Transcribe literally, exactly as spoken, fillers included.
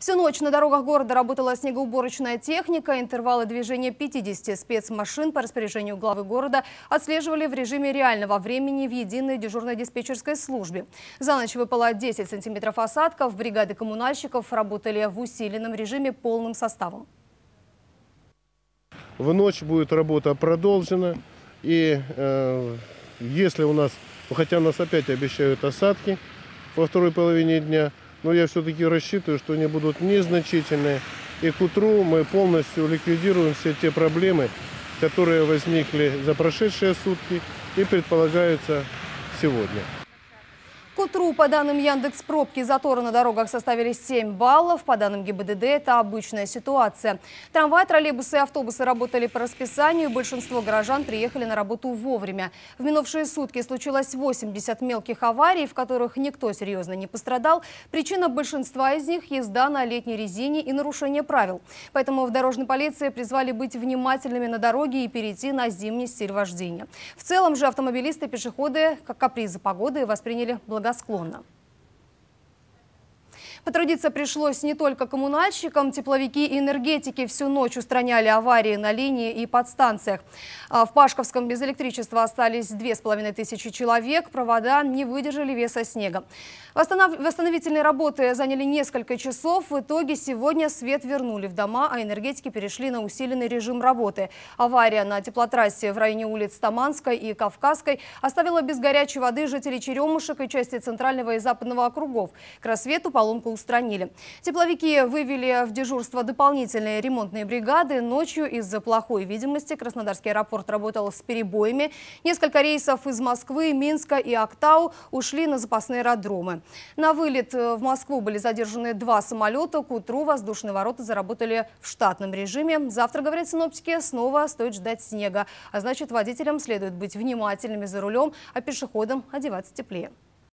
Всю ночь на дорогах города работала снегоуборочная техника. Интервалы движения пятидесяти спецмашин по распоряжению главы города отслеживали в режиме реального времени в единой дежурной диспетчерской службе. За ночь выпало десять сантиметров осадков. Бригады коммунальщиков работали в усиленном режиме полным составом. В ночь будет работа продолжена. И э, если у нас, ну, хотя нас опять обещают осадки во второй половине дня, но я все-таки рассчитываю, что они будут незначительные. И к утру мы полностью ликвидируем все те проблемы, которые возникли за прошедшие сутки и предполагаются сегодня. К утру, по данным Яндекс.Пробки, заторы на дорогах составили семь баллов. По данным ГИБДД, это обычная ситуация. Трамваи, троллейбусы и автобусы работали по расписанию. Большинство горожан приехали на работу вовремя. В минувшие сутки случилось восемьдесят мелких аварий, в которых никто серьезно не пострадал. Причина большинства из них – езда на летней резине и нарушение правил. Поэтому в дорожной полиции призвали быть внимательными на дороге и перейти на зимний стиль вождения. В целом же автомобилисты и пешеходы, как капризы погоды, восприняли благосклонно. Благосклонно. Потрудиться пришлось не только коммунальщикам. Тепловики и энергетики всю ночь устраняли аварии на линии и подстанциях. В Пашковском без электричества остались две с половиной тысячи человек. Провода не выдержали веса снега. Восстановительные работы заняли несколько часов. В итоге сегодня свет вернули в дома, а энергетики перешли на усиленный режим работы. Авария на теплотрассе в районе улиц Таманской и Кавказской оставила без горячей воды жителей Черемушек и части центрального и западного округов. К рассвету поломку устранили. Тепловики вывели в дежурство дополнительные ремонтные бригады. Ночью из-за плохой видимости Краснодарский аэропорт работал с перебоями. Несколько рейсов из Москвы, Минска и Актау ушли на запасные аэродромы. На вылет в Москву были задержаны два самолета. К утру воздушные ворота заработали в штатном режиме. Завтра, говорят синоптики, снова стоит ждать снега. А значит, водителям следует быть внимательными за рулем, а пешеходам одеваться теплее.